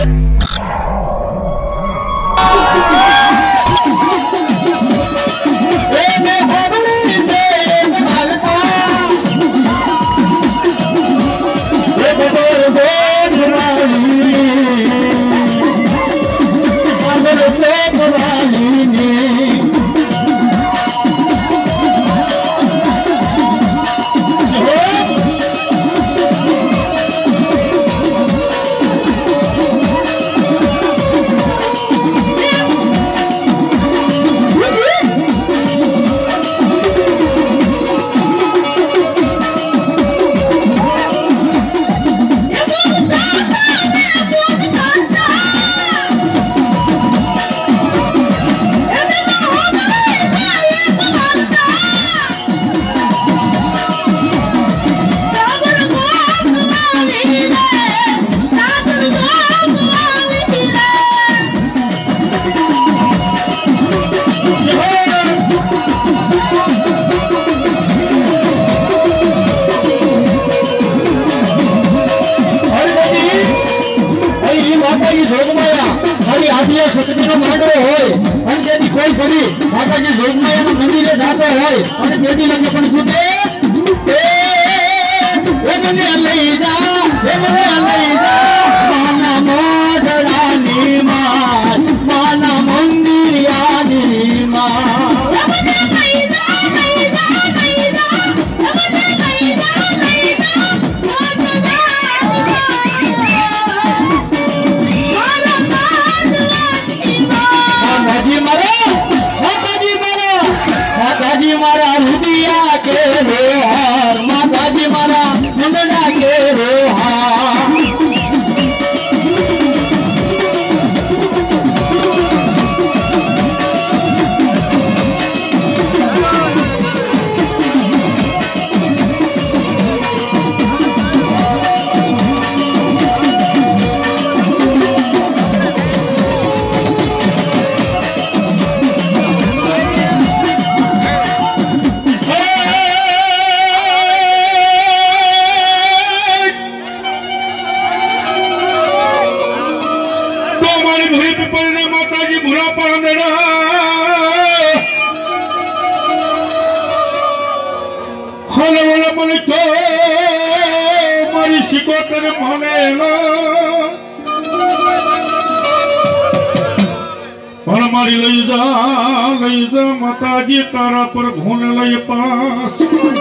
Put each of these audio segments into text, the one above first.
माताजी तारा पर घून लय पास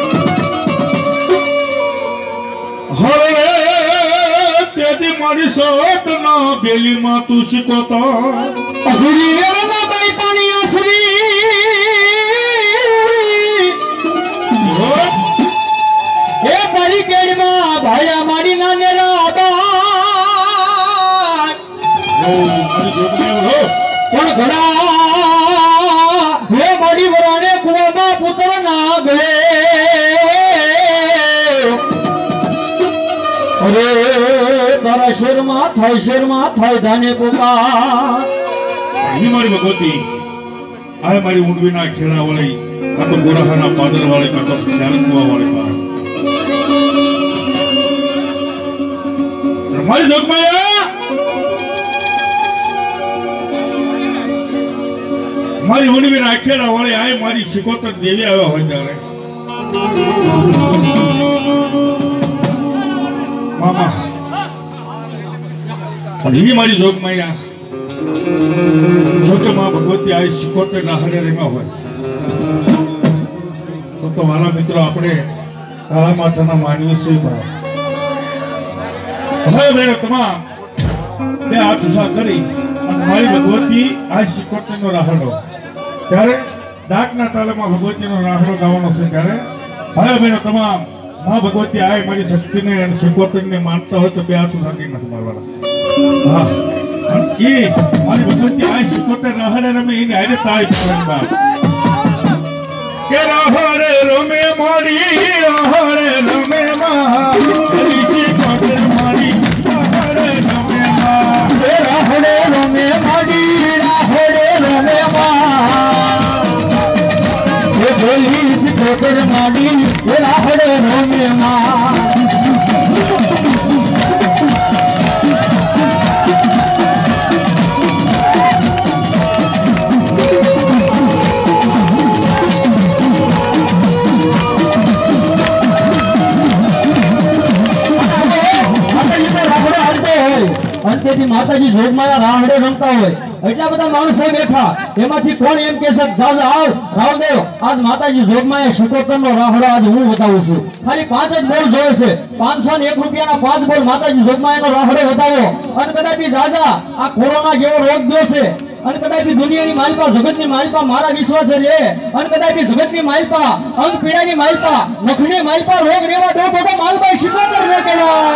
हरे तेदी मारी सोट ना बेली मा तू शिकोता अहुरी रे ना बाई पानी आसरी ए बड़ी केड़ मा भाया मारी ना नेरा बा ओ मारी जोग में हो कौन घड़ा हे बड़ी बराने कुआं पुत्र ना गए अरे तारा शर्मा थाय धाने पुकार ही मारी भगवती आए मारी ऊंटवी ना खेड़ा वाली का तो गोरहाना पादर वाले का तो शालन कुआ वाले का मारी जोग माया मारी होनी भी नाखेड़ा वाले आए मारी शिकोतर देवी आया हो जा रहे मामा और ये मारी जोग मैया जो के माँ भगवती आई शिकोतर नाहरे रेमा हो तो वाला मित्रों अपने काला माथा ना मानियो से बात है मेरे तमाम मैं आज सुसा करी मारी भगवती आज शिकोतर नो राहड़ो ત્યારે ડાકના તાલમાં ભગવતીનો રાહડો ગાવાનો છે ત્યારે હવે બેનો તમામ માં ભગવતી આય મારી શક્તિને અને શિકોતરને માનતા હોય તો બે હાથ સાકી નથી મારવાના હા અને એ મારી ભગવતી આય શિકોતર રાહડે રમે એની આરે તાળી પાડવાની બાપ કે રાહડે રમે મારી રાહડે રમે માં શિકોતર મારી રાહડે રમે માં રાહડે રમે મારી રાહડે રમે માં शिकोतर मारी राहड़े रमे मां તેથી માતાજી જોગમાયા રાહડે રમતા હોય એટલા બધા માણસો બેઠા એમાંથી કોણ એમ કહે છે દાદા આવ રાવદેવ આજ માતાજી જોગમાયા શિકોતરનો રાહડો આજ હું બતાવું છું ખાલી 5 જ બોલ જોવે છે 501 રૂપિયાના 5 બોલ માતાજી જોગમાયાનો રાહડો બતાવો અને કદાચ રાજા આ કોરોના જેવો રોગ ગયો છે અને કદાચ દુનિયાની માલપા જગતની માલપા મારા વિશ્વાસ રે અને કદાચ જગતની માલપા અંગ પીડાની માલપા નખની માલપા રોગ રેવા દો બાબા માલપા શિકોતર રે કેવા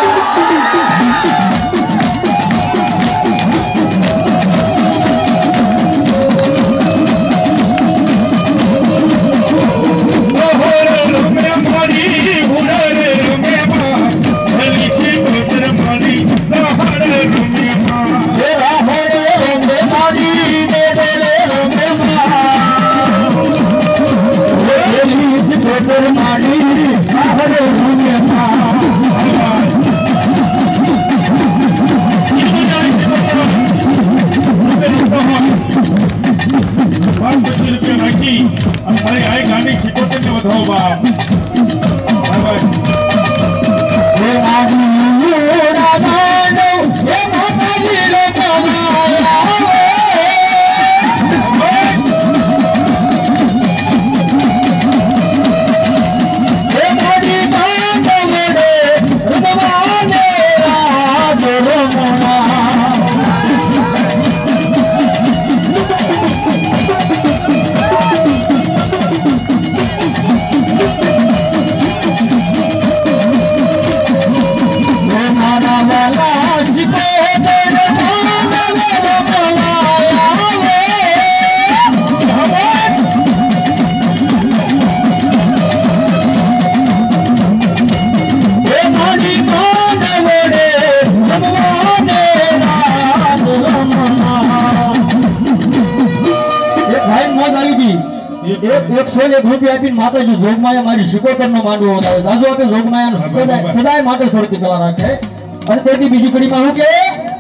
माताजी जोगमाया मारी शिकोतर नो मांडवो बतावे दादो आपे जोगमाया नो सदाय माटे सोरती कला राखे अने तेनी बीजी कड़ी में हूं के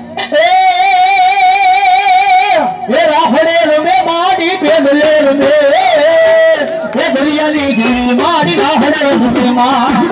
ए राहड़े रमे माडी बेदले रमे ए दरियानी गिरी माडी राहड़े रमे मा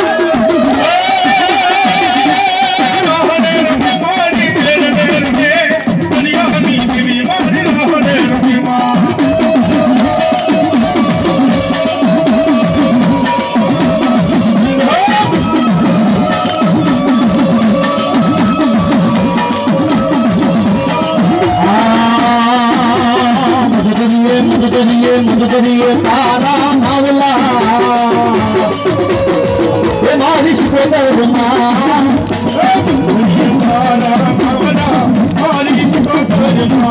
मुझे तारा मावला ये मारी शिकोतर मा तारा मावला मारी शिकोतर मा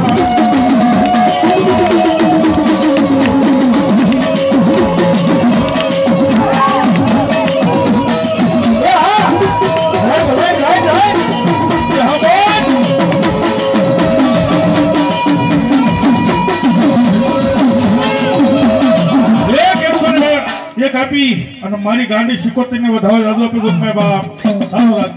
કાપી અને મારી ગાંડી શિકોતરને વધાવે દાદો આપી દઉં મેં બાપ સારું રાખ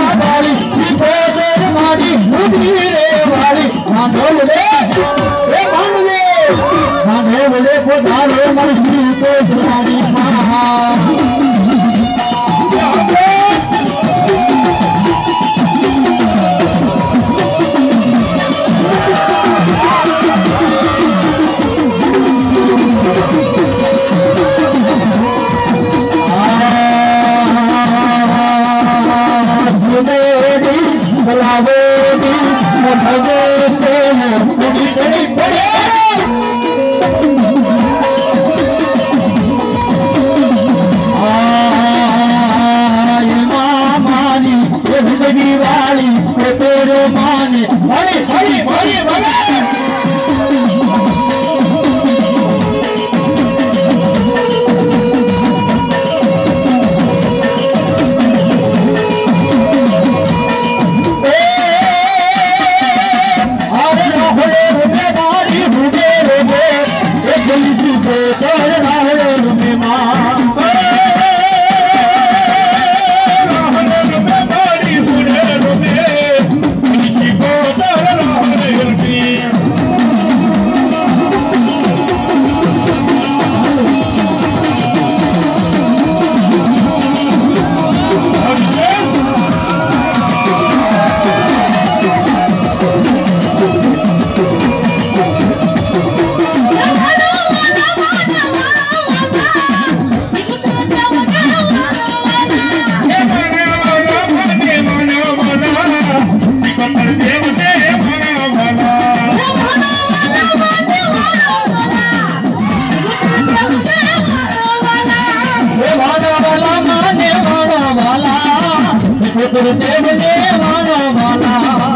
रे वाली ना बोल रे गुरुदेव ने मानो वाला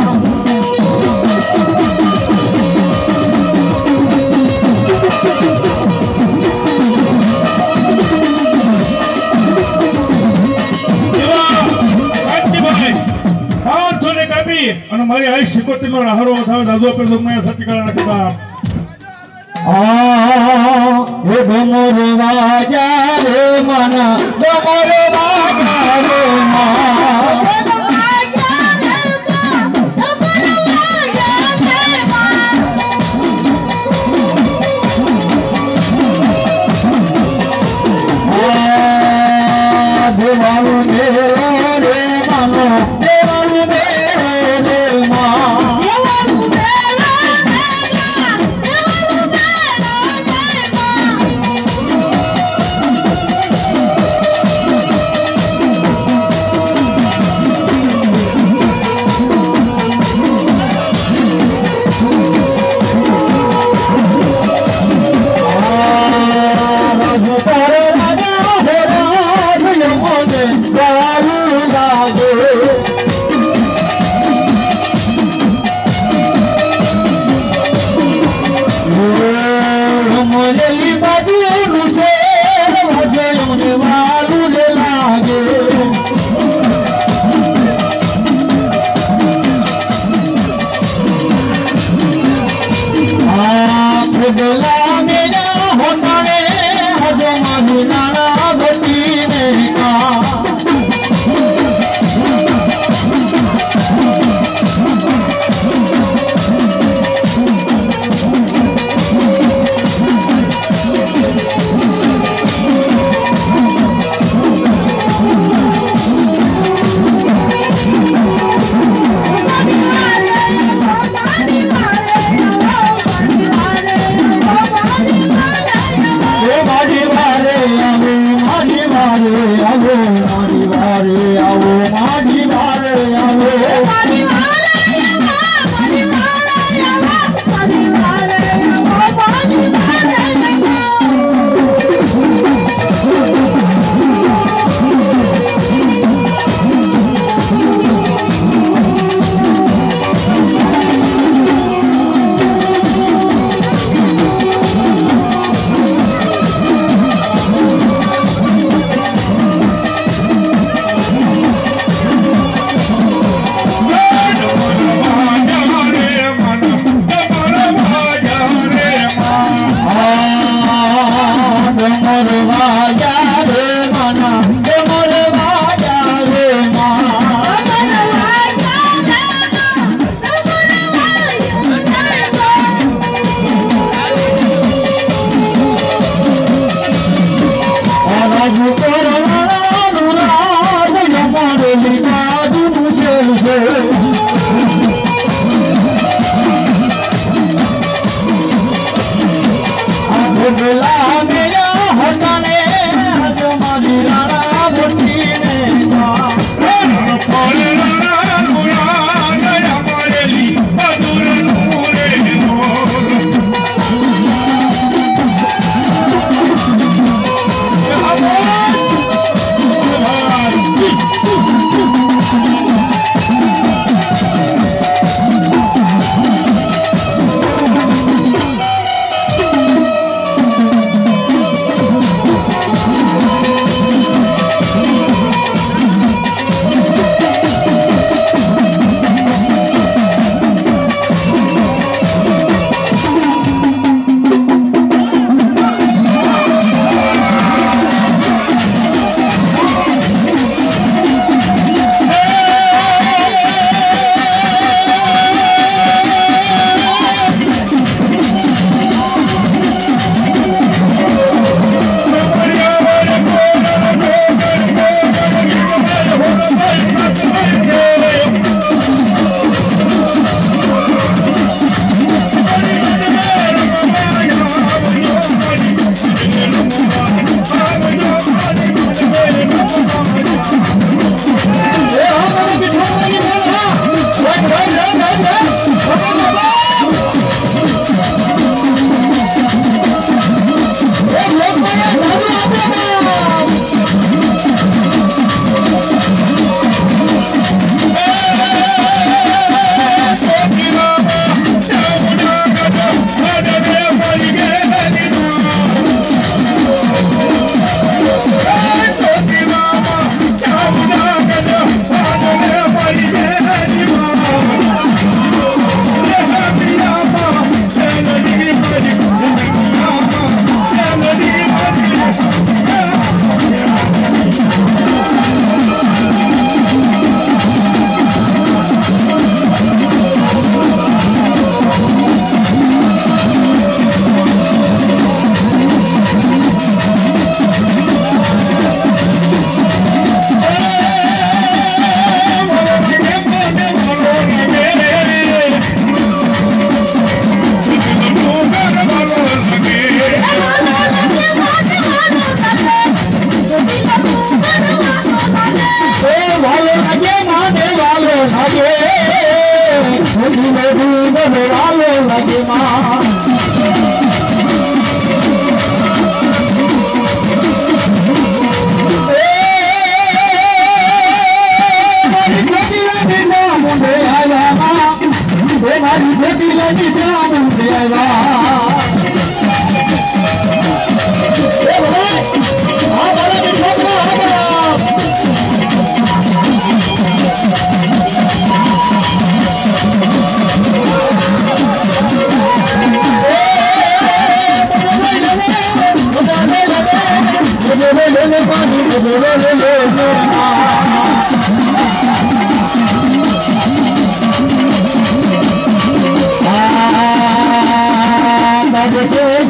અને મારી આઈ શિકોતી નો રાહડો થાવ દાદો પર દુનિયા સત્યકાળ રાખતા એ ડોમર વાજા રે મના ડોમર વાજા રે દેવાળું મેરો રે માનો દેવાળું મેરો રે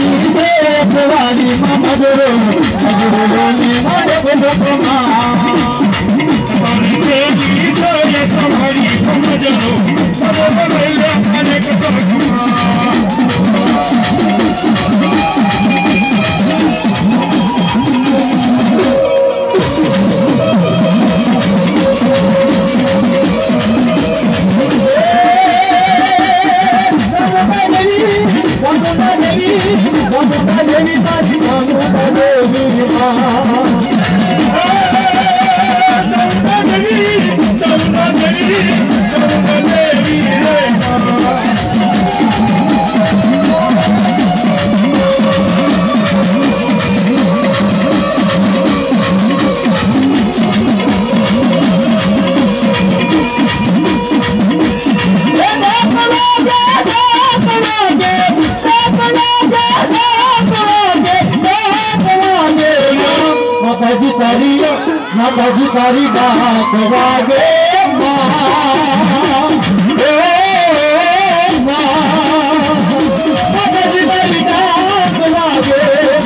से सवारी मधुरो मधुरो ने मारे बोलो माताजी डाक वागे माताजी डाक वागे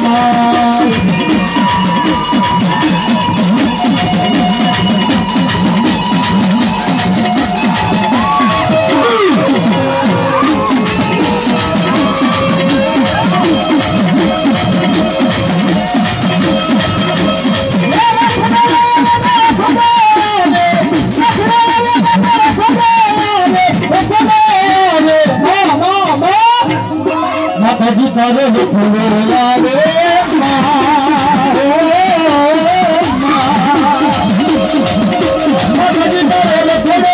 माताजी करे फूलो लागे माताजी करे फूलो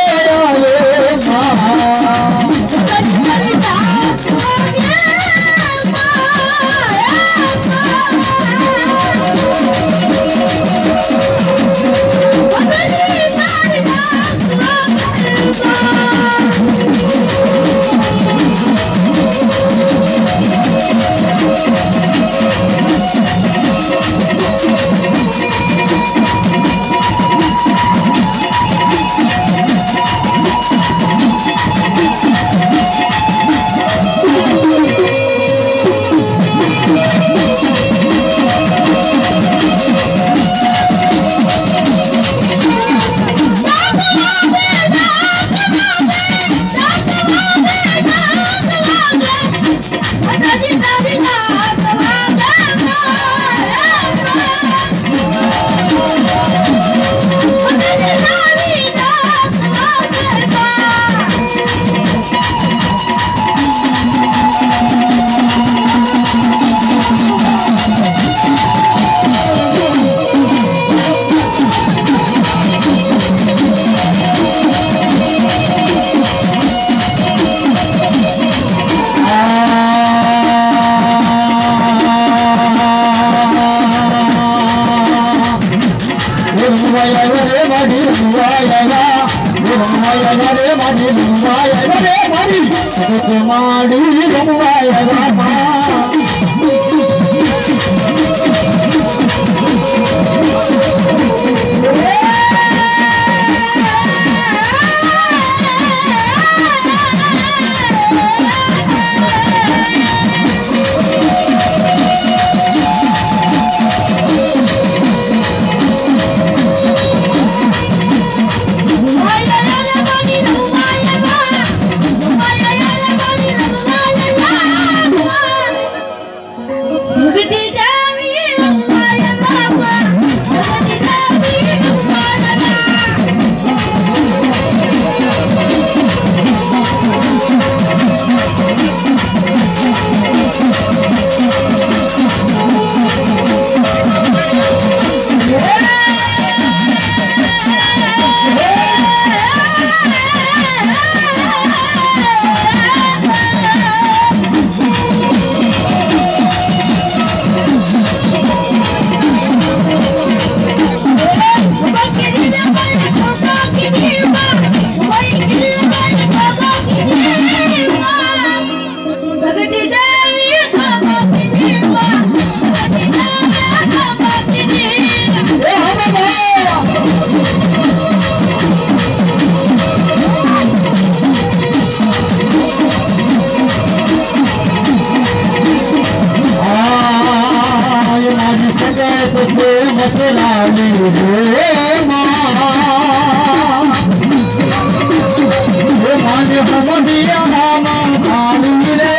से मसलाली रे मां ये माने हम दिया मामा भाली रे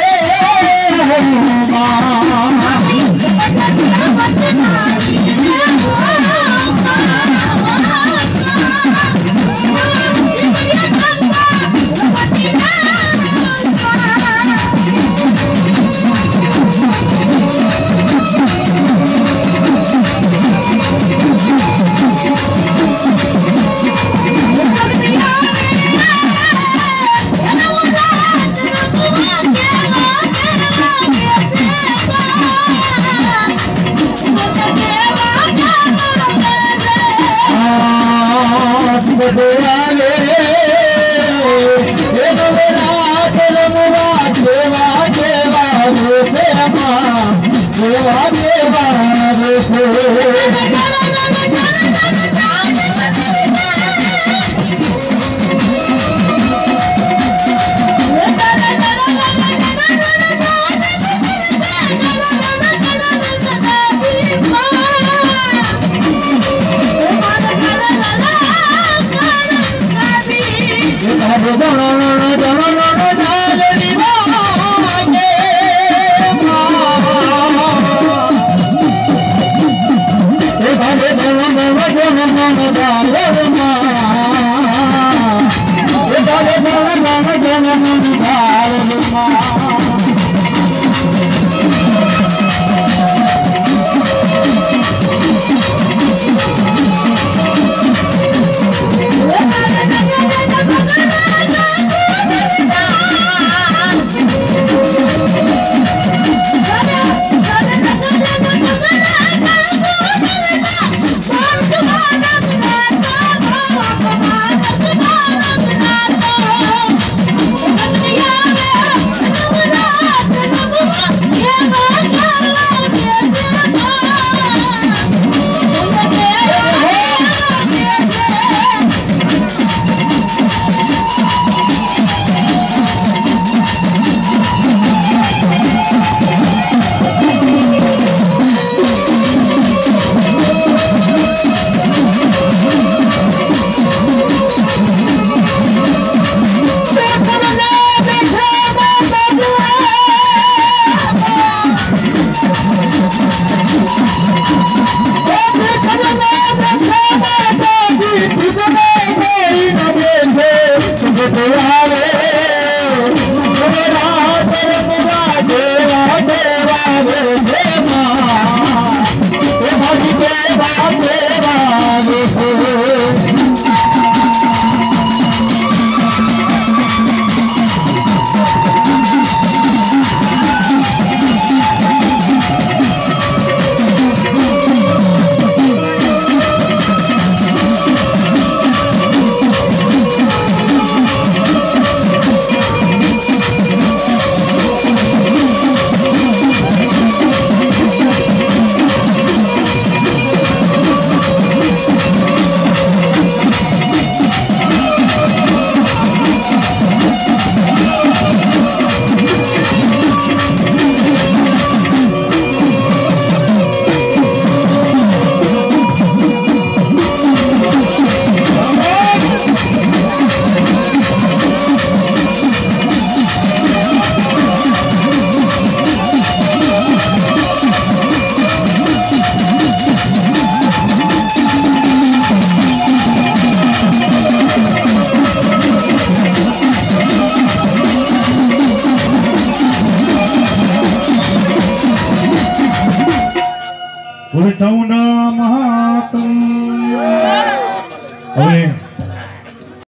હવે